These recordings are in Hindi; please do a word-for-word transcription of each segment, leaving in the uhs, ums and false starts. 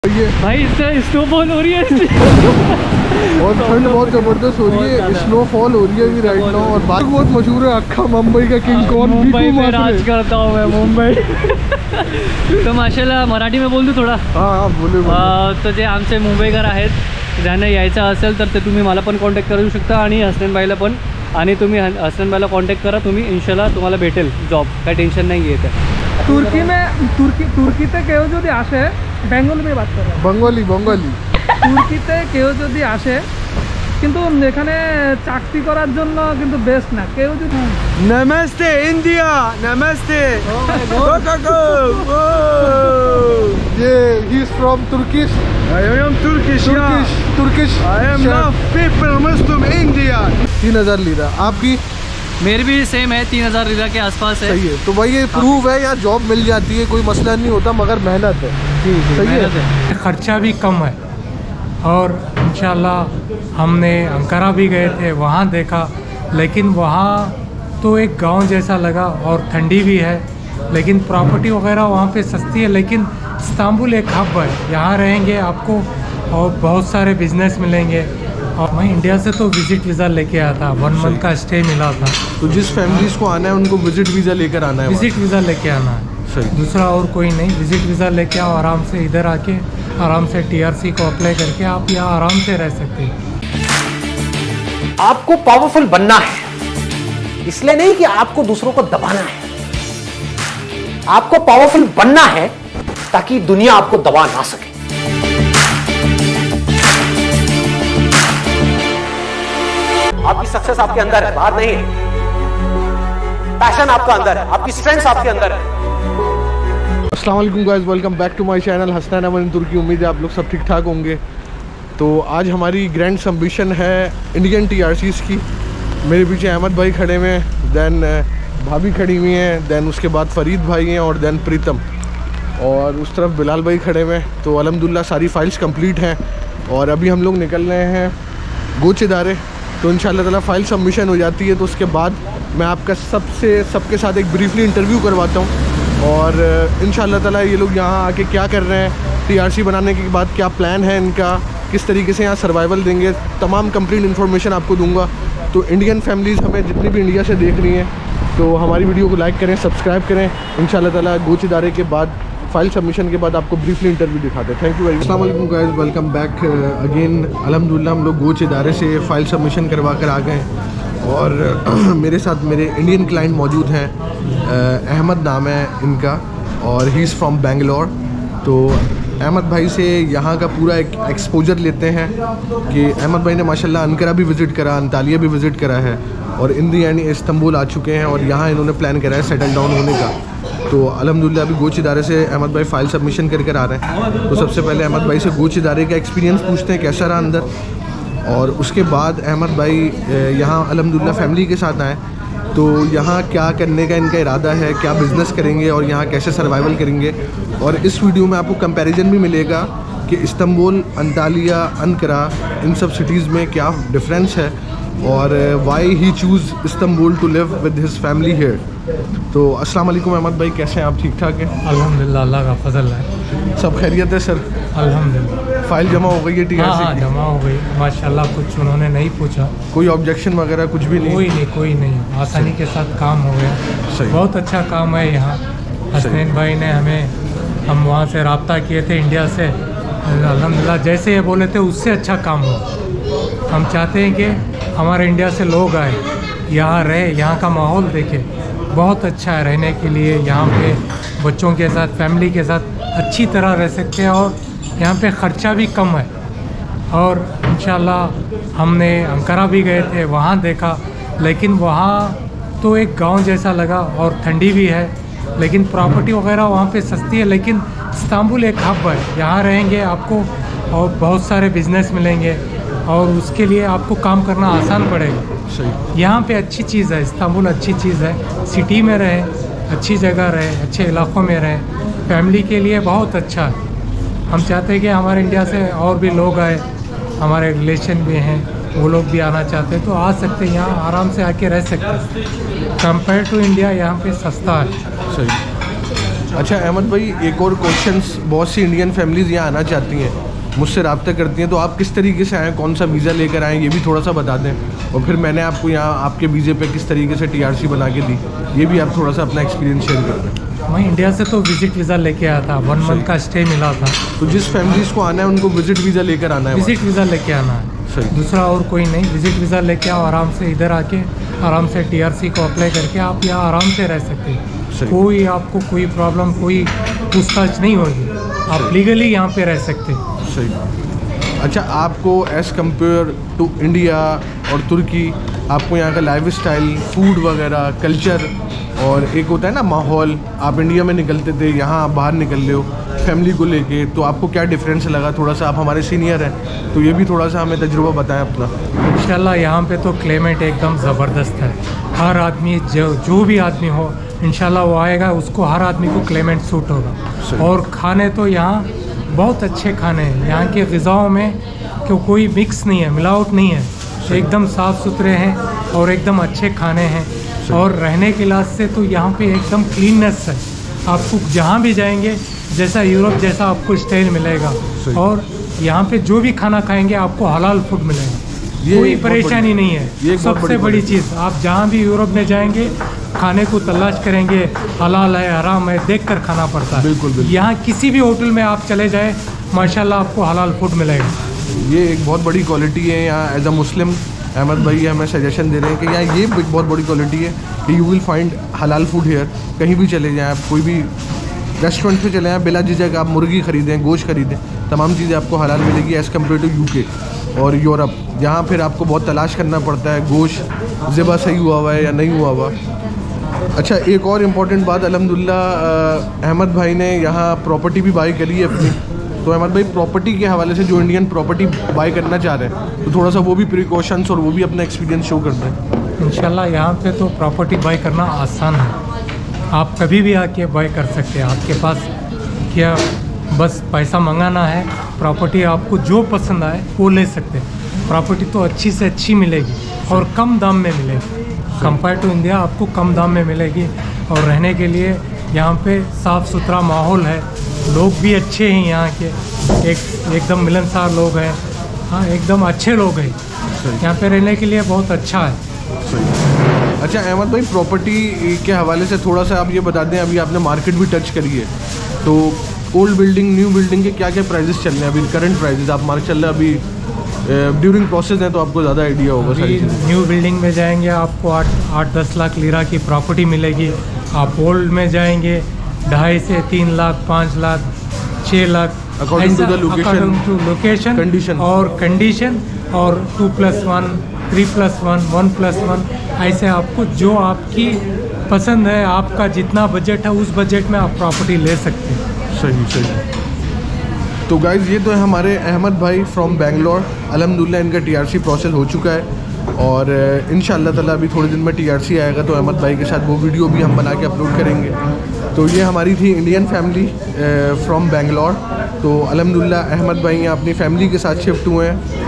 ये भाई इससे स्नोफॉल हो रही है और ठंड बहुत ज़बरदस्त हो रही है, स्नोफॉल हो रही है अभी राइट नाउ। और बात बहुत मशहूर है, अक्खा मुंबई का किंग कौन, मुंबई में राज करता हूँ मैं मुंबई तो माशाल्लाह मराठी में बोल दूँ थोडा? हां हां बोले बोले। तर जे आमचे मुंबईकर आहेत ज्यांना यायचं असेल तर ते तुम्ही मला पण कॉन्टॅक्ट करू शकता आणि हसनैन भाईला पण, आणि तुम्ही हसनैन भाईला कॉन्टॅक्ट करा, तुम्ही इंशाल्लाह तुम्हाला भेटेल जॉब, काय टेंशन नहीं है। तुर्की में तुर्की तुर्कीते केউ যদি আসে, বেঙ্গলি में बात कर रहा है, बंगाली बंगाली তুর্কিতে কেউ যদি আসে কিন্তু এখানে চাকরি করার জন্য কিন্তু বেস্ট না। কেউ যদি नमस्ते इंडिया, नमस्ते ये he is from Turkish. I am Turkish, Turkish yeah. Turkish I am love people Muslim India. तीन हजार ले रहा है आपकी? मेरी भी सेम है, तीन हज़ार रिला के आसपास है। सही है, तो भाई ये प्रूव है यहाँ जॉब मिल जाती है, कोई मसला नहीं होता, मगर मेहनत है। सही है, खर्चा भी कम है। और इंशाल्लाह हमने अंकारा भी गए थे, वहाँ देखा, लेकिन वहाँ तो एक गांव जैसा लगा और ठंडी भी है, लेकिन प्रॉपर्टी वगैरह वहाँ पे सस्ती है। लेकिन इस्तांबुल एक हब है, यहाँ रहेंगे आपको और बहुत सारे बिजनेस मिलेंगे। और मैं इंडिया से तो विजिट वीज़ा लेके आया था, वन मंथ का स्टे मिला था। तो जिस फैमिलीज को आना है उनको विजिट वीज़ा लेकर आना है, विजिट वीज़ा लेके आना है, सही। दूसरा और कोई नहीं, विजिट वीज़ा लेके आओ, आराम से इधर आके आराम से टीआरसी को अप्लाई करके आप यहाँ आराम से रह सकते हैं। आपको पावरफुल बनना है, इसलिए नहीं कि आपको दूसरों को दबाना है, आपको पावरफुल बनना है ताकि दुनिया आपको दबा ना सके। आपकी सक्सेस आपके अंदर है, बाहर नहीं है। पैशन आपका अंदर है, आपकी स्ट्रेंथ आपके अंदर है। अस्सलाम वालेकुम guys, welcome back to my channel Hasnain Aman in Turkey. उम्मीद है आप लोग सब ठीक ठाक होंगे। तो आज हमारी ग्रैंड सबमिशन है इंडियन टीआरसीज़ की। मेरे पीछे अहमद भाई खड़े हुए हैं, दैन भाभी खड़ी हुई हैं, दैन उसके बाद फरीद भाई हैं और दैन प्रीतम, और उस तरफ बिलाल भाई खड़े हुए हैं। तो अल्हम्दुलिल्लाह सारी फाइल्स कंप्लीट हैं और अभी हम लोग निकल रहे हैं गोच इदारे। तो इंशाल्लाह ताला फाइल सबमिशन हो जाती है तो उसके बाद मैं आपका सबसे सबके साथ एक ब्रीफली इंटरव्यू करवाता हूँ, और इंशाल्लाह ताला ये लोग यहाँ आके क्या कर रहे हैं, टीआरसी बनाने के बाद क्या प्लान है इनका, किस तरीके से यहाँ सर्वाइवल देंगे, तमाम कंप्लीट इन्फॉर्मेशन आपको दूंगा। तो इंडियन फैमिलीज़ हमें जितनी भी इंडिया से देख रही हैं तो हमारी वीडियो को लाइक करें, सब्सक्राइब करें। इंशाल्लाह ताला गोच इदारे के बाद फाइल सबमिशन के बाद आपको ब्रीफली इंटरव्यू दिखाते हैं। Thank you very much. अस्सलाम वालेकुम गाइस, वेलकम बैक अगेन। अल्हम्दुलिल्लाह हम लोग गोच इदारे से फ़ाइल सबमिशन करवा कर आ गए और मेरे साथ मेरे इंडियन क्लाइंट मौजूद हैं। अहमद नाम है इनका और ही इज़ फ्रॉम बेंगलोर। तो अहमद भाई से यहाँ का पूरा एक एक्सपोजर लेते हैं कि अहमद भाई ने माशाल्लाह अंकारा भी विज़िट करा, अंतालिया भी विज़िट करा है और इन दी एंड इस्तांबुल आ चुके हैं और यहाँ इन्होंने प्लान करा है सेटल डाउन होने का। तो अल्हम्दुलिल्लाह अभी गोच इदारे से अहमद भाई फ़ाइल सबमिशन कर कर आ रहे हैं। तो सबसे पहले अहमद भाई से गोच इदारे का एक्सपीरियंस पूछते हैं, कैसा रहा अंदर, और उसके बाद अहमद भाई यहाँ अल्हम्दुलिल्लाह फैमिली के साथ आए तो यहाँ क्या करने का इनका इरादा है, क्या बिज़नेस करेंगे और यहाँ कैसे सर्वाइवल करेंगे। और इस वीडियो में आपको कंपैरिजन भी मिलेगा कि इस्तांबुल, अंतालिया, अंकारा इन सब सिटीज़ में क्या डिफरेंस है और why he choose Istanbul to live with his family here. तो अस्सलाम वालेकुम अहमद भाई, कैसे हैं आप? ठीक ठाक हैं? अल्हम्दुलिल्लाह, अल्लाह का फजल है, सब खैरियत है सर? अल्हम्दुलिल्लाह। फाइल जमा हो गई है टीआरसी की? जमा हो गई माशाल्लाह, कुछ उन्होंने नहीं पूछा, कोई ऑब्जेक्शन वगैरह कुछ भी नहीं? कोई नहीं, कोई नहीं, आसानी के साथ काम हो गया। सही, बहुत अच्छा काम है यहाँ। हसनैन भाई ने हमें, हम वहाँ से रब्ता किए थे इंडिया से, अल्हम्दुलिल्लाह जैसे ये बोले थे उससे अच्छा काम हो। हम चाहते हैं कि हमारे इंडिया से लोग आए, यहाँ रहे, यहाँ का माहौल देखे, बहुत अच्छा है रहने के लिए। यहाँ पे बच्चों के साथ, फैमिली के साथ अच्छी तरह रह सकते हैं और यहाँ पे ख़र्चा भी कम है। और इंशाल्लाह हमने अंकारा भी गए थे, वहाँ देखा, लेकिन वहाँ तो एक गांव जैसा लगा और ठंडी भी है, लेकिन प्रॉपर्टी वगैरह वहाँ पे सस्ती है। लेकिन इस्तांबुल एक हब है, यहाँ रहेंगे आपको और बहुत सारे बिजनेस मिलेंगे और उसके लिए आपको काम करना आसान पड़ेगा। सही, यहाँ पे अच्छी चीज़ है, इस्तांबुल अच्छी चीज़ है, सिटी में रहे, अच्छी जगह रहे, अच्छे इलाक़ों में रहे, फैमिली के लिए बहुत अच्छा है। हम चाहते हैं कि हमारे इंडिया से और भी लोग आए, हमारे रिलेशन भी हैं, वो लोग भी आना चाहते हैं तो आ सकते हैं, यहाँ आराम से आके रह सकते हैं। कंपेयर टू इंडिया यहाँ पे सस्ता है। सही। अच्छा अहमद भाई, एक और क्वेश्चंस, बहुत सी इंडियन फैमिलीज़ यहाँ आना चाहती हैं, मुझसे रब्ता करती हैं, तो आप किस तरीके से आएँ, कौन सा वीज़ा लेकर आएँ, ये भी थोड़ा सा बता दें। और फिर मैंने आपको यहाँ आपके वीज़े पे किस तरीके से टीआरसी बना के दी, ये भी आप थोड़ा सा अपना एक्सपीरियंस शेयर कर दें। मैं इंडिया से तो विजिट वीज़ा लेके आया था, वन मंथ का स्टे मिला था। तो जिस फैमिलीज़ को आना है उनको विजिट वीज़ा लेकर आना है, विजिट वीज़ा लेके आना है, सही। दूसरा और कोई नहीं। विजिट वीज़ा लेके आओ, आराम से इधर आके आराम से टीआरसी को अप्लाई करके आप यहाँ आराम से रह सकते हैं। कोई आपको कोई प्रॉब्लम, कोई पूछताछ नहीं होगी, आप लीगली यहाँ पे रह सकते हैं। सही। अच्छा, आपको एज़ कम्पेयर टू इंडिया और तुर्की, आपको यहाँ का लाइफ स्टाइल, फूड वगैरह, कल्चर, और एक होता है ना माहौल, आप इंडिया में निकलते थे, यहाँ आप बाहर निकल रहे हो फैमिली को लेके, तो आपको क्या डिफरेंस लगा? थोड़ा सा, आप हमारे सीनियर हैं तो ये भी थोड़ा सा हमें तजुर्बा बताएं अपना। इंशाल्लाह यहाँ पे तो क्लाइमेट एकदम ज़बरदस्त है। हर आदमी, जो जो भी आदमी हो, इंशाल्लाह वो आएगा, उसको हर आदमी को क्लाइमेट सूट होगा। और खाने तो यहाँ बहुत अच्छे खाने हैं, यहाँ के ग़िज़ाओं में क्यों कोई मिक्स नहीं है, मिलावट नहीं है, एकदम साफ़ सुथरे हैं और एकदम अच्छे खाने हैं। और रहने के लिहाज से तो यहाँ पे एकदम क्लीननेस है, आपको जहाँ भी जाएंगे जैसा यूरोप जैसा आपको स्टाइल मिलेगा। और यहाँ पे जो भी खाना खाएंगे आपको हलाल फूड मिलेगा, कोई परेशानी नहीं है। सबसे बड़ी चीज़, आप जहाँ भी यूरोप में जाएंगे खाने को तलाश करेंगे, हलाल है हराम है देख कर खाना पड़ता है। बिल्कुल बिल्कुल। यहाँ किसी भी होटल में आप चले जाएँ माशाल्लाह आपको हलाल फूड मिलेगा। ये एक बहुत बड़ी क्वालिटी है यहाँ। एज अ मुस्लिम अहमद भाई हमें सजेशन दे रहे हैं कि यहाँ ये एक बहुत बड़ी क्वालिटी है कि you will find halal food here. कहीं भी चले जाएँ आप, कोई भी रेस्टोरेंट पे चले जाएँ, बिला झिझक आप मुर्गी ख़रीदें, गोश्त ख़रीदें, तमाम चीज़ें आपको हलाल मिलेगी एज़ कम्पेयर टू यूके और यूरोप। यहाँ फिर आपको बहुत तलाश करना पड़ता है, गोश्त ज़िबा सही हुआ हुआ है या नहीं हुआ हुआ। अच्छा, एक और इम्पॉर्टेंट बात, अल्हम्दुलिल्लाह अहमद भाई ने यहाँ प्रॉपर्टी भी बाई करी है अपनी। तो अहमद भाई, प्रॉपर्टी के हवाले से जो इंडियन प्रॉपर्टी बाई करना चाह रहे हैं, तो थोड़ा सा वो भी प्रिकॉशंस और वो भी अपना एक्सपीरियंस शो कर दें। इंशाल्लाह यहाँ पे तो प्रॉपर्टी बाई करना आसान है, आप कभी भी आके बाई कर सकते हैं। आपके पास क्या बस पैसा मंगाना है, प्रॉपर्टी आपको जो पसंद आए वो ले सकते हैं। प्रॉपर्टी तो अच्छी से अच्छी मिलेगी और कम दाम में मिलेगी, कंपेयर टू इंडिया आपको कम दाम में मिलेगी। और रहने के लिए यहाँ पे साफ़ सुथरा माहौल है, लोग भी अच्छे हैं यहाँ के, एक एकदम मिलनसार लोग हैं, हाँ एकदम अच्छे लोग हैं, यहाँ पे रहने के लिए बहुत अच्छा है। सही। अच्छा अहमद भाई, प्रॉपर्टी के हवाले से थोड़ा सा आप ये बता दें, अभी आपने मार्केट भी टच करी है, तो ओल्ड बिल्डिंग, न्यू बिल्डिंग के क्या क्या प्राइजेस चल रहे हैं अभी, करंट प्राइजेस आप मार्केट चल रहे हैं अभी, ड्यूरिंग प्रोसेस है तो आपको ज़्यादा आइडिया होगा। अभी न्यू बिल्डिंग में जाएंगे आपको आठ आठ दस लाख लीरा की प्रॉपर्टी मिलेगी। आप ओल्ड में जाएंगे ढाई से तीन लाख पाँच लाख छः lakh according to the location, to location condition और कंडीशन और two plus one three plus one one plus one ऐसे आपको जो आपकी पसंद है, आपका जितना बजट है उस बजट में आप प्रॉपर्टी ले सकते हैं। सही सही। तो गाइज़, ये तो है हमारे अहमद भाई फ्रॉम बेंगलोर। अल्हम्दुलिल्लाह इनका टीआरसी प्रोसेस हो चुका है और इंशाअल्लाह ताला अभी थोड़े दिन में टीआरसी आएगा तो अहमद भाई के साथ वो वीडियो भी हम बना के अपलोड करेंगे। तो ये हमारी थी इंडियन फैमिली फ्रॉम बेंगलोर। तो अल्हम्दुलिल्लाह अहमद भाई यहाँ अपनी फैमिली के साथ शिफ्ट हुए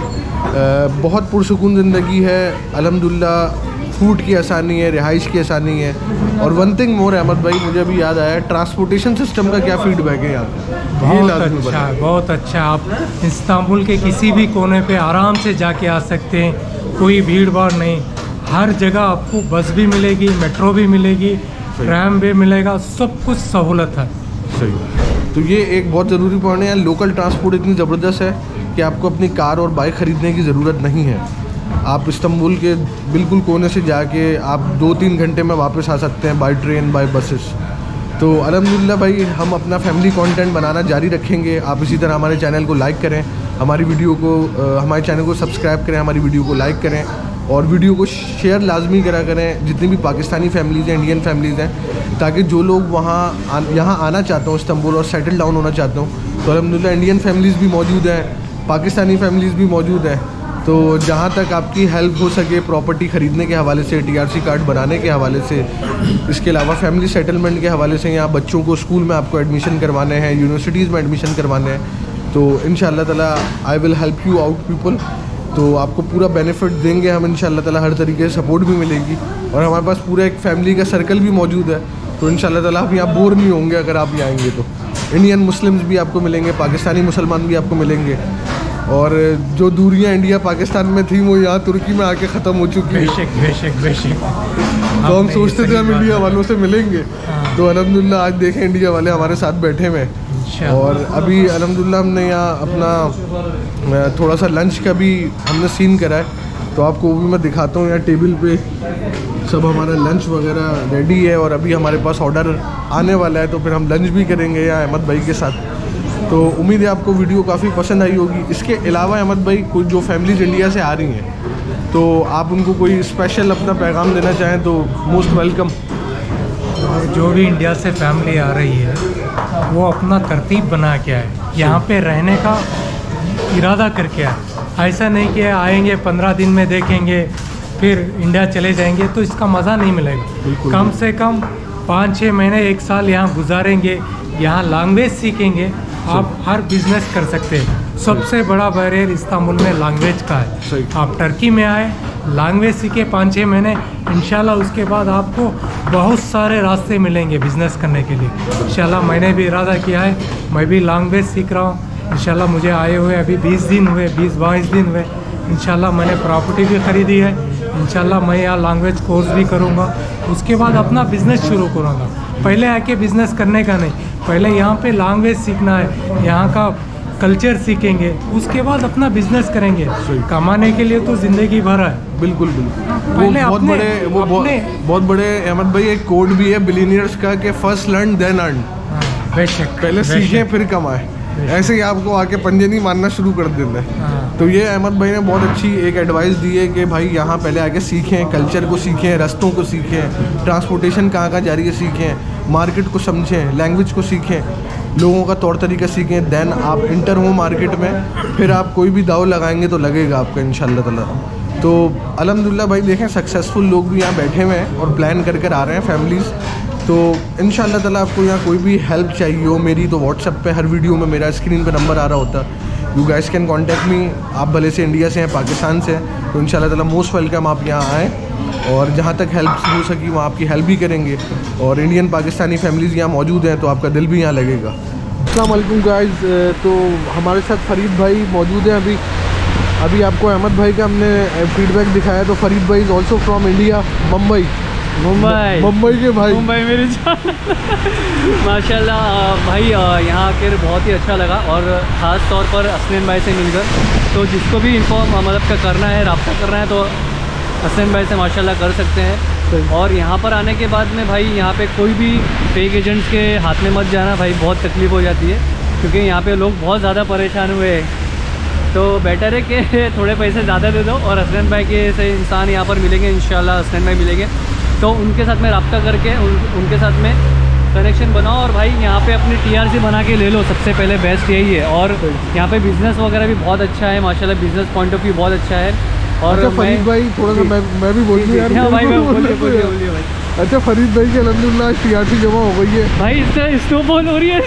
हैं। बहुत पुरसुकून ज़िंदगी है अल्हम्दुलिल्लाह, फूड की आसानी है, रिहाइश की आसानी है। और वन थिंग मोर अहमद भाई, मुझे अभी याद आया, ट्रांसपोर्टेशन सिस्टम का क्या फीडबैक है यहाँ पे? बहुत अच्छा है, बहुत अच्छा। आप इस्तांबुल के किसी भी कोने पे आराम से जाके आ सकते हैं, कोई भीड़ भाड़ नहीं, हर जगह आपको बस भी मिलेगी, मेट्रो भी मिलेगी, ट्रैम भी मिलेगा, सब कुछ सहूलत है। सही। तो ये एक बहुत ज़रूरी पॉइंट है, लोकल ट्रांसपोर्ट इतनी ज़बरदस्त है कि आपको अपनी कार और बाइक ख़रीदने की ज़रूरत नहीं है। आप इस्तांबुल के बिल्कुल कोने से जाके आप दो तीन घंटे में वापस आ सकते हैं बाय ट्रेन, बाय बसेस। तो अल्हम्दुलिल्लाह भाई, हम अपना फैमिली कंटेंट बनाना जारी रखेंगे। आप इसी तरह हमारे चैनल को लाइक करें, हमारी वीडियो को हमारे चैनल को सब्सक्राइब करें, हमारी वीडियो को लाइक करें और वीडियो को शेयर लाजमी करा करें जितनी भी पाकिस्तानी फैमिलीज़ हैं, इंडियन फैमिलीज़ हैं, ताकि जो लोग वहाँ यहाँ आना चाहते हो इस्तांबुल और सेटल डाउन होना चाहते हो, तो अल्हम्दुलिल्लाह इंडियन फैमिलीज़ भी मौजूद हैं, पाकिस्तानी फैमिलीज़ भी मौजूद हैं। तो जहाँ तक आपकी हेल्प हो सके प्रॉपर्टी ख़रीदने के हवाले से, टीआरसी कार्ड बनाने के हवाले से, इसके अलावा फैमिली सेटलमेंट के हवाले से, यहाँ बच्चों को स्कूल में आपको एडमिशन करवाने हैं, यूनिवर्सिटीज़ में एडमिशन करवाने हैं, तो इंशाअल्लाह ताला I will help you out people. तो आपको पूरा बेनिफिट देंगे हम इंशाअल्लाह ताला, हर तरीके से सपोर्ट भी मिलेगी और हमारे पास पूरा एक फैमिली का सर्कल भी मौजूद है। तो इंशाल्लाह ताला आप यहाँ बोर नहीं होंगे अगर आप यहाँ आएंगे तो। इंडियन मुस्लिम्स भी आपको मिलेंगे, पाकिस्तानी मुसलमान भी आपको मिलेंगे, और जो दूरियां इंडिया पाकिस्तान में थी वो यहाँ तुर्की में आके ख़त्म हो चुकी है। बेशक बेशक बेशक। तो हम सोचते थे हम इंडिया वालों से मिलेंगे, तो अल्हम्दुलिल्लाह आज देखें इंडिया वाले हमारे साथ बैठे हुए हैं। और अभी अल्हम्दुलिल्लाह हमने यहाँ अपना थोड़ा सा लंच का भी हमने सीन करा है, तो आपको वो भी मैं दिखाता हूँ। यहाँ टेबल पे सब हमारा लंच वगैरह रेडी है, और अभी हमारे पास ऑर्डर आने वाला है, तो फिर हम लंच भी करेंगे यहाँ अहमद भाई के साथ। तो उम्मीद है आपको वीडियो काफ़ी पसंद आई होगी। इसके अलावा अहमद भाई कुछ जो फैमिलीज इंडिया से आ रही हैं, तो आप उनको कोई स्पेशल अपना पैगाम देना चाहें तो मोस्ट वेलकम। जो भी इंडिया से फैमिली आ रही है वो अपना तरतीब बना के आए, यहाँ पे रहने का इरादा करके आए। ऐसा नहीं कि आएंगे पंद्रह दिन में देखेंगे फिर इंडिया चले जाएंगे, तो इसका मज़ा नहीं मिलेगा। कम से कम पाँच छः महीने एक साल यहाँ गुजारेंगे, यहाँ लैंग्वेज सीखेंगे, आप हर बिजनेस कर सकते हैं। सबसे बड़ा बैरियर इस्तांबुल में लैंग्वेज का है। आप टर्की में आए, लैंग्वेज सीखे पाँच छः महीने, इंशाल्लाह उसके बाद आपको बहुत सारे रास्ते मिलेंगे बिज़नेस करने के लिए। इंशाल्लाह मैंने भी इरादा किया है, मैं भी लैंग्वेज सीख रहा हूँ। इंशाल्लाह मुझे आए हुए अभी बीस दिन हुए, बीस बाईस दिन हुए। इंशाल्लाह मैंने प्रॉपर्टी भी ख़रीदी है, इंशाल्लाह मैं यहाँ लैंग्वेज कोर्स भी करूँगा, उसके बाद अपना बिज़नेस शुरू करूँगा। पहले आके बिज़नेस करने का नहीं, पहले यहाँ पे लैंग्वेज सीखना है, यहाँ का कल्चर सीखेंगे, उसके बाद अपना बिजनेस करेंगे। कमाने के लिए तो ज़िंदगी भर है। बिल्कुल बिल्कुल। वो बहुत बड़े वो बहुत बहुत बड़े अहमद भाई एक कोड भी है बिलियनियर्स का कि फर्स्ट लर्न देन अर्न। बेशक, पहले सीखें फिर कमाएं, ऐसे ही आपको आके पंजे नहीं मारना शुरू कर देना है। तो ये अहमद भाई ने बहुत अच्छी एक एडवाइस दी है कि भाई यहाँ पहले आके सीखें, कल्चर को सीखें, रास्तों को सीखें, ट्रांसपोर्टेशन कहाँ कहाँ जा रही है सीखें, मार्केट को समझें, लैंग्वेज को सीखें, लोगों का तौर तरीका सीखें। देन आप इंटर हो मार्केट में, फिर आप कोई भी दाव लगाएंगे तो लगेगा आपका इंशाल्लाह ताला। तो अल्हम्दुलिल्लाह भाई देखें सक्सेसफुल लोग भी यहाँ बैठे हुए हैं और प्लान कर कर आ रहे हैं फैमिलीज़। तो इंशाल्लाह ताला आपको यहाँ कोई भी हेल्प चाहिए हो मेरी, तो व्हाट्सएप पे हर वीडियो में मेरा स्क्रीन पे नंबर आ रहा होता है। You guys can contact me. आप भले से इंडिया से हैं, पाकिस्तान से हैं, तो इंशाल्लाह ताला मोस्ट वेलकम आप यहाँ आएँ, और जहाँ तक हेल्प हो सकी वहाँ आपकी हेल्प भी करेंगे। और इंडियन पाकिस्तानी फैमिलीज़ यहाँ मौजूद हैं, तो आपका दिल भी यहाँ लगेगा। अस्सलाम वालेकुम गाइस। तो हमारे साथ फरीद भाई मौजूद हैं। अभी अभी आपको अहमद भाई का हमने फीडबैक दिखाया, तो फरीद भाई is also from India, Mumbai. Mumbai Mumbai के भाई, मुंबई मेरी जान। माशाल्लाह भाई यहाँ आकर बहुत ही अच्छा लगा, और ख़ास तौर पर हसनैन भाई से मिलकर। तो जिसको भी इन्फॉर्म मतलब का करना है, रब्ता करना है, तो हसनैन भाई से माशाल्लाह कर सकते हैं। और यहाँ पर आने के बाद में भाई यहाँ पे कोई भी फेक एजेंट्स के हाथ में मत जाना भाई, बहुत तकलीफ़ हो जाती है, क्योंकि यहाँ पे लोग बहुत ज़्यादा परेशान हुए हैं। तो बेटर है कि थोड़े पैसे ज़्यादा दे दो, और हसनैन भाई के से इंसान यहाँ पर मिलेंगे इंशाल्लाह, हसनैन भाई मिलेंगे, तो उनके साथ में रब्ता करके उन, उनके साथ में कनेक्शन बनाओ, और भाई यहाँ पे अपनी टीआरसी बना के ले लो। सबसे पहले बेस्ट यही है। और यहाँ पे बिज़नेस वगैरह भी बहुत अच्छा है माशाल्लाह, बिज़नेस पॉइंट ऑफ व्यू बहुत अच्छा है। और अच्छा फरीद भाई थोड़ा सा मैं मैं भी बोल दूँ यार। हाँ भाई, मैं बोलिए बोलिए बोलिए भाई। अच्छा फरीद भाई की अल्हम्दुलिल्लाह टीआरसी जमा हो गई है भाई, इससे स्नोफॉल हो रही है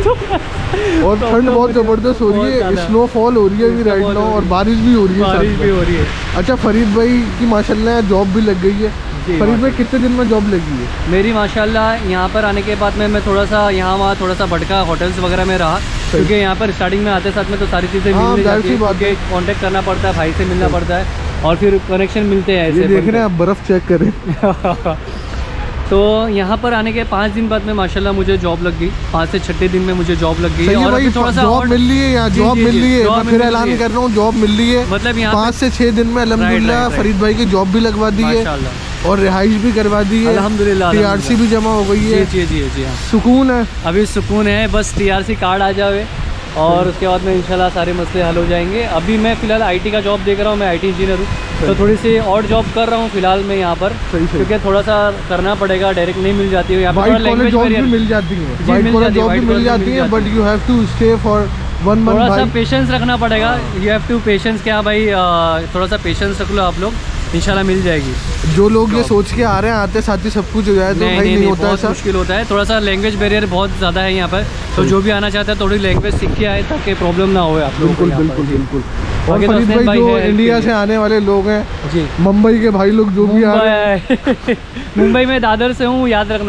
और ठंड बहुत ज़बरदस्त हो रही है, स्नोफॉल हो रही है अभी राइट नाउ, और बारिश भी हो रही है, बारिश भी हो रही है। अच्छा फरीद भाई की माशाल्लाह जॉब भी लग गई है। फरीद भाई कितने दिन में जॉब लगी है? मेरी माशाल्लाह यहाँ पर आने के बाद में मैं थोड़ा सा यहाँ वहाँ थोड़ा सा भटका, होटल्स वगैरह में रहा, क्योंकि यहाँ पर स्टार्टिंग में आते साथ में तो सारी चीज़ें मिलने जाती है, कॉन्टेक्ट करना पड़ता है, भाई से मिलना पड़ता है, और फिर कनेक्शन मिलते हैं। ऐसे देख रहे हैं आप, बर्फ़ चेक करें। तो यहाँ पर आने के पाँच दिन बाद में माशाल्लाह मुझे जॉब लग गई, पाँच से छठे दिन में मुझे जॉब लग गई। और अभी थोड़ा सा जॉब मिल रही है यहाँ, जॉब मिल रही है, मैं फिर ऐलान कर रहा हूँ, जॉब मिल रही है। मतलब यहाँ पाँच से छः दिन में अल्हम्दुलिल्लाह फरीद भाई की जॉब भी लगवा दी है, और रिहाइश भी करवा दी है, अल्हम्दुलिल्लाह, टीआरसी भी जमा हो गई है। जी जी जी हाँ, सुकून है, अभी सुकून है, बस टीआरसी कार्ड आ जावे, और उसके बाद में इंशाल्लाह सारे मसले हल हो जाएंगे। अभी मैं फ़िलहाल आईटी का जॉब देख रहा हूँ, मैं आईटी इंजीनियर हूँ, तो थोड़ी सी और जॉब कर रहा हूँ फ़िलहाल मैं यहाँ पर, क्योंकि थोड़ा सा करना पड़ेगा, डायरेक्ट नहीं मिल जाती है यहाँ पर। लैंग्वेज जॉब भी मिल जाती है, वाइट कॉलर जॉब भी मिल जाती है, but you have to stay for one month. थोड़ा सा पेशेंस रखना पड़ेगा, यू हैव टू पेशेंस। क्या भाई, थोड़ा सा पेशेंस रख लो आप लोग, इंशाल्लाह मिल जाएगी। जो लोग ये सोच के आ रहे हैं आते साथ ही सब कुछ हो जाए, तो नहीं, भाई नहीं, नहीं नहीं होता, बहुत मुश्किल होता है। थोड़ा सा लैंग्वेज बैरियर बहुत ज़्यादा है यहाँ पर, तो जो भी आना चाहता है थोड़ी लैंग्वेज सीख के आए, ताकि प्रॉब्लम ना हो आप लोगों को। बिल्कुल बिल्कुल बिल्कुल। और फरीद भाई जो इंडिया से आने वाले लोग हैं जी, मुंबई के भाई लोग जो भी आ रहे हैं, मुंबई में दादर से हूँ, याद रखना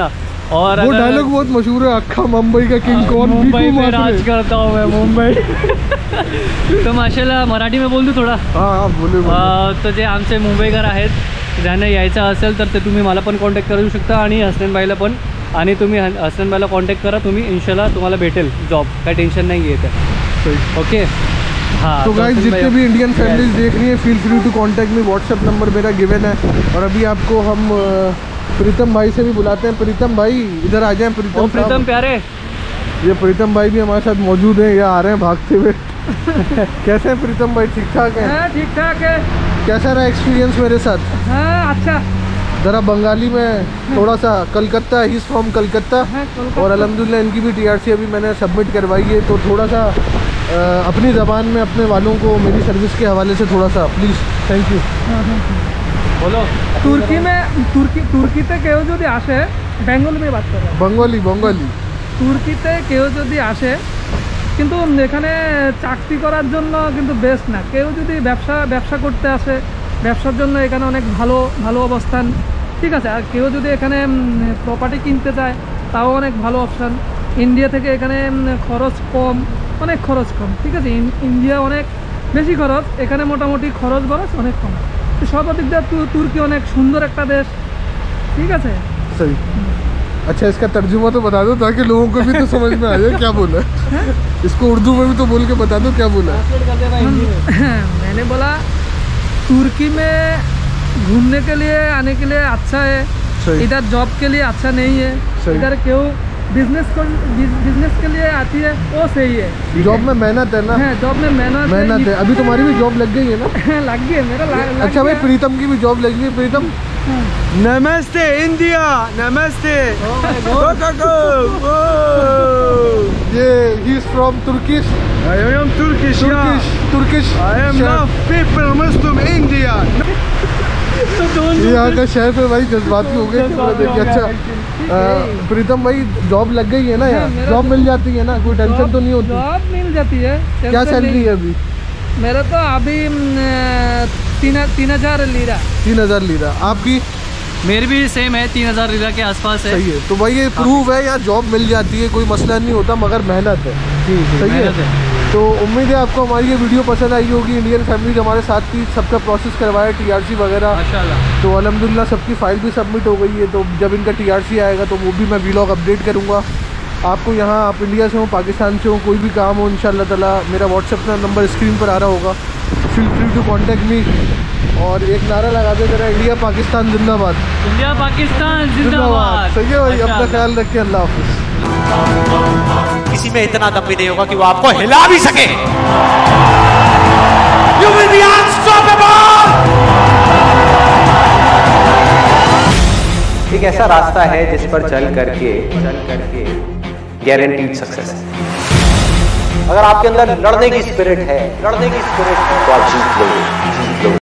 और वो डायलॉग बहुत मशहूर है, अक्खा मुंबई का किंग कौन, मुंबई में राज करता हूँ मैं मुंबई तो माशाल्लाह मराठी में बोल दूँ थोडा. हाँ हाँ बोले बोले. तर जे आमचे मुंबईकर आहेत ज्यांना यायचं असेल तर ते तुम्ही मला पण कॉन्टॅक्ट करू शकता आणि हसनैन भाईला पण. आणि तुम्ही हसनैन भाईला कॉन्टॅक्ट करा, तुम्ही इंशाल्लाह तुम्हाला भेटेल जॉब, काय टेन्शन नाही आहे तर. ओके हाँ. तो गाइस जितने भी इंडियन फैमिलीज देख रही हैं, feel free to contact me. WhatsApp number मेरा गिवन है. और अभी आपको हम प्रीतम भाई से भी बुलाते हैं. प्रीतम भाई इधर आ जाएं. प्रीतम प्रीतम प्यारे, ये प्रीतम भाई भी हमारे साथ मौजूद हैं, ये आ रहे हैं भागते हुए. कैसे हैं प्रीतम भाई? ठीक ठाक है? ठीक ठाक है. कैसा रहा एक्सपीरियंस मेरे साथ? हाँ अच्छा. ज़रा बंगाली में थोड़ा सा. Calcutta, he is from Calcutta. और अल्हम्दुलिल्लाह इनकी भी टीआरसी अभी मैंने सबमिट करवाई है. तो थोड़ा सा आ, अपनी ज़बान में अपने वालों को मेरी सर्विस के हवाले से थोड़ा सा प्लीज़. Thank you. बोलो. तुर्की में तुर्की तुर्कीते केউ যদি আসে, বেঙ্গলি में बात कर रहा है. बंगाली बंगाली. তুর্কিতে কেউ যদি আসে কিন্তু এখানে চাকরি করার জন্য কিন্তু বেস্ট না. কেউ যদি ব্যবসা ব্যবসা করতে আসে, ব্যবসার জন্য এখানে অনেক ভালো ভালো অবস্থান. ঠিক আছে. আর কেউ যদি এখানে প্রপার্টি কিনতে চায় তাও অনেক ভালো অপশান. ইন্ডিয়া থেকে এখানে খরচ কম, অনেক খরচ কম. ঠিক আছে. ইন্ডিয়া অনেক বেশি খরচ, এখানে মোটামুটি খরচ খরচ অনেক কম. তো সব দিক দিয়ে তুর্কি অনেক সুন্দর একটা দেশ. ঠিক আছে. सही. अच्छा इसका तर्जुमा तो बता दो ताकि लोगों को भी तो समझ में आ जाए क्या बोला है. इसको उर्दू में भी तो बोल के बता दो क्या बोला है. मैंने बोला तुर्की में घूमने के लिए आने के लिए अच्छा है. इधर जॉब के लिए अच्छा नहीं है. इधर क्यों बिजनेस को बिजनेस के लिए आती है वो सही है. जॉब में मेहनत है ना. जॉब में मेहनत मेहनत है. अभी तुम्हारी भी जॉब लग गई है ना? लग गई है मेरा. अच्छा भाई प्रीतम की भी जॉब लग गई. प्रीतम नमस्ते इंडिया. नमस्ते. ये he is from Turkish. I am Turkish. Turkish Turkish. I am love people Muslim India. ये यहाँ का शेफ है भाई. जज्बाती हो गए. अच्छा प्रीतम भाई जॉब लग गई है ना यहाँ? जॉब मिल जाती है ना? कोई टेंशन तो नहीं होती? जॉब मिल जाती है. क्या सैलरी है अभी? मेरा तो अभी तीन तीन हजार लीरा. तीन हजार लीरा. आपकी? मेरी भी सेम है, तीन हज़ार लीरा के आसपास है. सही है. तो भाई ये प्रूव है यहाँ जॉब मिल जाती है, कोई मसला नहीं होता, मगर मेहनत है. सही है. तो उम्मीद है आपको हमारी ये वीडियो पसंद आई होगी. इंडियन फैमिली हमारे साथ थी, सबका प्रोसेस करवाया, टीआरसी वगैरह माशाल्लाह. तो अल्हम्दुलिल्लाह सबकी फ़ाइल भी सबमिट हो गई है. तो जब इनका टीआरसी आएगा तो वो भी मैं वीलॉग अपडेट करूँगा आपको. यहाँ आप इंडिया से हो, पाकिस्तान से हो, कोई भी काम हो इंशाल्लाह ताला मेरा व्हाट्सएप का नंबर स्क्रीन पर आ रहा होगा. Feel free to contact me. और एक नारा लगा दे जरा, इंडिया पाकिस्तान जिंदाबाद. इंडिया पाकिस्तान जिंदाबाद. सही है भाई. अपना ख्याल रखिए. अल्लाह हाफिज़. किसी में इतना दम भी नहीं होगा कि वो आपको हिला भी सके. You will be unstoppable. एक ऐसा रास्ता है जिस पर चल करके चल करके गारंटीड सक्सेस है. अगर आपके अंदर लड़ने की स्पिरिट है लड़ने की स्पिरिट है तो आप जीत लोगे.